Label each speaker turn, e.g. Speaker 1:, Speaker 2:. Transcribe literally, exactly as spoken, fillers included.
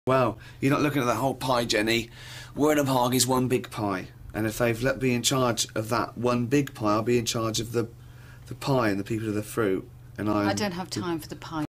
Speaker 1: Well, you're not looking at the whole pie, Jenny. Wernham Hog is one big pie, and if they've let me in charge of that one big pie, I'll be in charge of the the pie and the people of the fruit. And I'm,
Speaker 2: I don't have time for the pie.